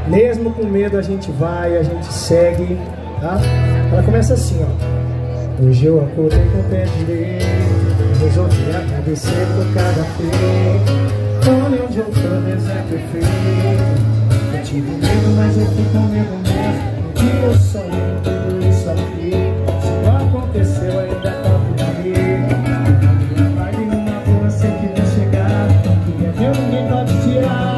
Mesmo com medo a gente vai, a gente segue, tá? Ela começa assim, ó. Hoje eu acordei com o pé direito, resolvi agradecer por cada feito. Olha onde eu tô, deserto e frio. Eu tive medo, mas eu fui com medo mesmo. Um dia eu sonhei tudo isso aqui. Se não aconteceu, ainda tá por aí. Vai de uma boa, sei que vai chegar. E é meu, ninguém pode tirar.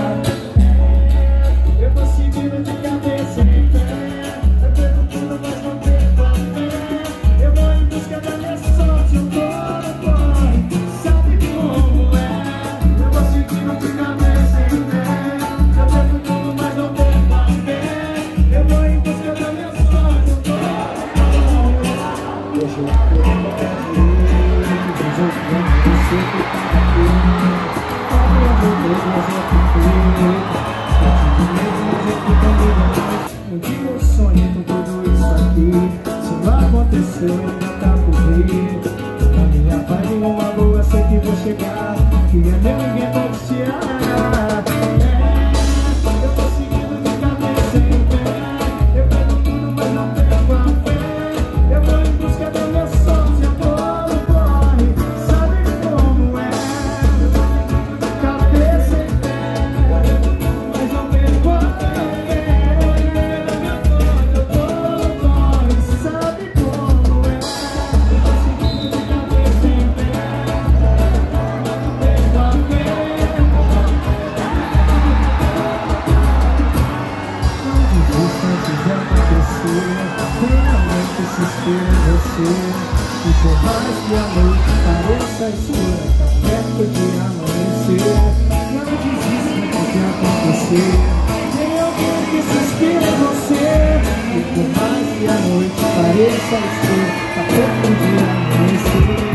Um dia eu sonhei com tudo isso aqui. Se não aconteceu, ainda tá por vir. A minha vibe uma boa, sei que vou chegar. Que é meu, ninguém pode tirar. Eu tô seguindo de cabeça em pé. Eu quero tudo, mas não perco a fé. Eu vou em busca da minha sorte, eu tô no corre. Sabe como é? Cabeça em pé, mas não perco a fé. Realmente se espera você. E por mais que a noite pareça escura, tá perto de amanhecer. Não desista do que acontecer. Tem alguém que se inspira em você. E por mais que a noite pareça escura, tá perto de amanhecer.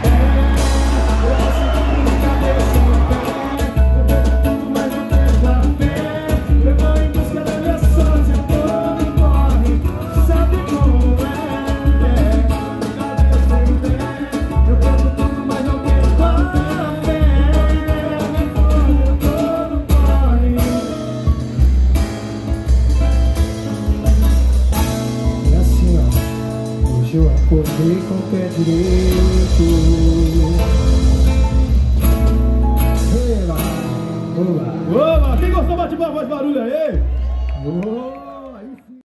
Eu acordei com o pé direito. Vamos lá. Oba, quem gostou, bate palma, faz barulho aí.